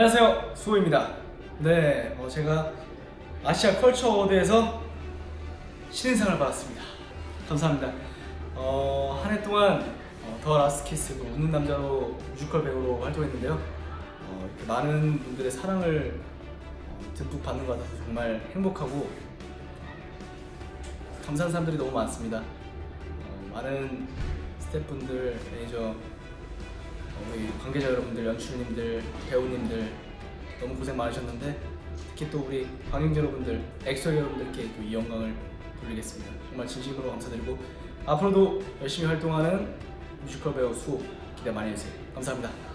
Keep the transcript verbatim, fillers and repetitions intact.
안녕하세요, 수호입니다. 네, 어, 제가 아시아 컬처 어워드에서 신인상을 받았습니다. 감사합니다. 어, 한 해 동안 어, 더 라스트 키스, 그 웃는 남자로 뮤지컬 배우로 활동했는데요. 어, 이렇게 많은 분들의 사랑을 어, 듬뿍 받는 것 같아서 정말 행복하고 감사한 사람들이 너무 많습니다. 어, 많은 스태프분들, 매니저, 어, 우리 관계자 여러분들, 연출님들, 배우님들 너무 고생 많으셨는데 특히 또 우리 관객 여러분들, 엑소 여러분들께 또 이 영광을 돌리겠습니다. 정말 진심으로 감사드리고 앞으로도 열심히 활동하는 뮤지컬 배우 수호 기대 많이 해주세요. 감사합니다.